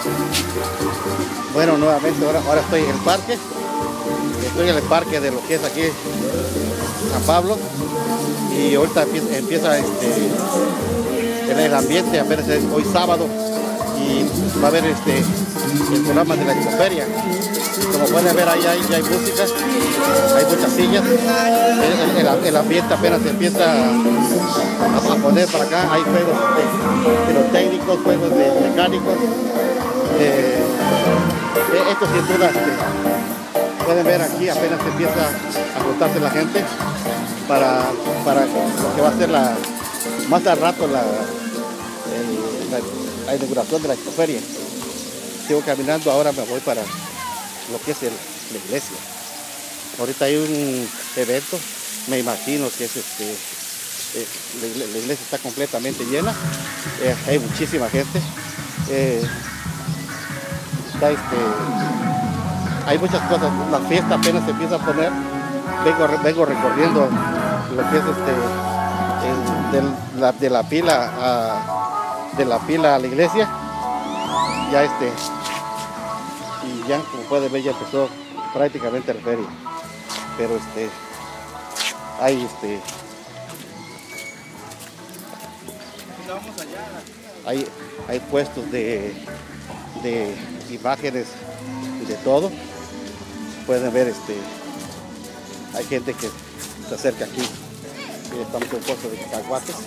Bueno, nuevamente ahora estoy en el parque. Estoy en el parque de lo que es aquí San Pablo. Y ahorita empieza el ambiente, apenas es hoy sábado. Y va a haber el programa de la expoferia. Como pueden ver, ahí ya hay música, hay muchas sillas. El ambiente apenas se empieza a poner para acá. Hay juegos pirotécnicos, juegos mecánicos. Esto sin duda, pueden ver aquí, apenas se empieza a juntarse la gente para lo que va a ser más al rato la inauguración de la expoferia. Sigo caminando, ahora me voy para lo que es la iglesia. Ahorita hay un evento, me imagino que es la iglesia está completamente llena, hay muchísima gente. Hay muchas cosas, la fiesta apenas se empieza a poner. Vengo recorriendo lo que es de la pila a la iglesia. Ya y ya como pueden ver ya empezó prácticamente la feria. Pero hay puestos de imágenes y de todo. Pueden ver hay gente que se acerca aquí. Mira, estamos en un puesto de cacahuates.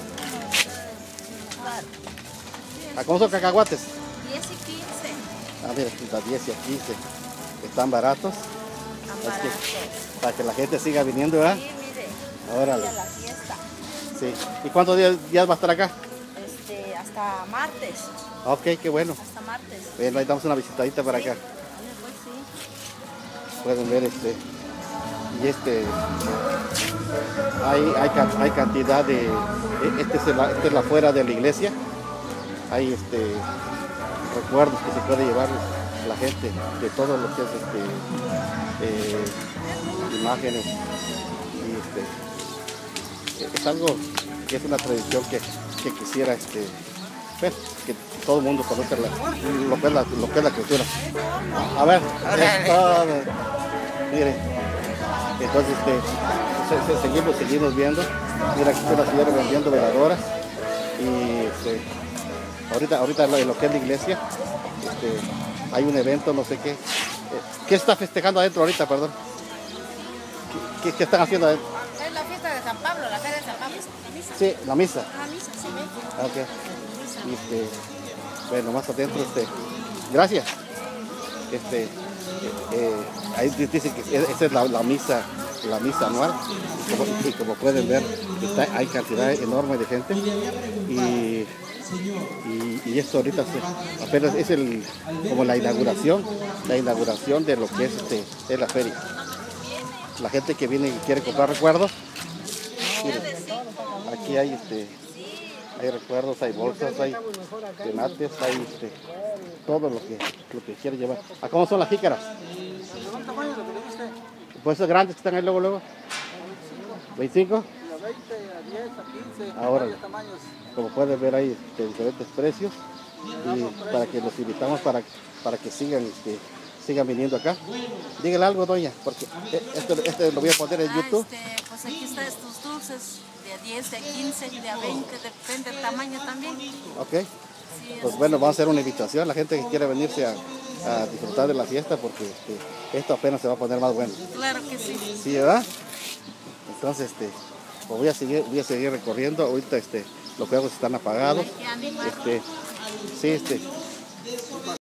¿A cómo son cacahuates? 10 y 15. Ah, mira, las 10 y a 15 están baratos. Para que la gente siga viniendo, ¿verdad? Sí, mire. Órale. La fiesta. Sí. ¿Y cuántos días va a estar acá? Hasta martes. Ok, qué bueno. Hasta martes. Bueno, ahí damos una visitadita para acá. Pues sí. Pueden ver y hay cantidad de esta es la afuera de la iglesia. Hay recuerdos que se puede llevar la gente de todo lo que es imágenes y es algo que es una tradición que quisiera pues, que todo el mundo conozca lo que es la cultura. A ver, miren, entonces seguimos viendo. Mira, aquí está la señora vendiendo veladoras y ahorita en lo que es la iglesia hay un evento, no sé qué. ¿Qué está festejando adentro ahorita, perdón? ¿Qué están haciendo adentro? Es la fiesta de San Pablo, la feria de San Pablo. La misa. Sí, la misa. La misa, sí, ve. Ok. Bueno, más adentro, gracias. Ahí dicen que esa es la misa anual. Y como pueden ver, hay cantidad enorme de gente. Y esto ahorita apenas es como la inauguración de lo que es la feria. La gente que viene y quiere comprar recuerdos. Miren, aquí hay recuerdos, hay bolsas, hay tenates, hay todo lo que quiere llevar. ¿A cómo son las jícaras? Pues esos grandes que están ahí luego. 25. A 20, a 10, a 15, Ahora, tamaños. como pueden ver hay diferentes precios y para que los invitamos para que sigan viniendo acá. Dígale algo, doña, porque este lo voy a poner en YouTube. Pues aquí están estos dulces de a 10, de a 15, de a 20, depende del tamaño también. Ok. Sí, Pues bueno, vamos a hacer una invitación a la gente que quiere venirse a disfrutar de la fiesta porque esto apenas se va a poner más bueno. claro que sí. Sí, ¿verdad? Entonces, pues voy a seguir recorriendo. Ahorita los juegos están apagados. Hay que animar. Sí,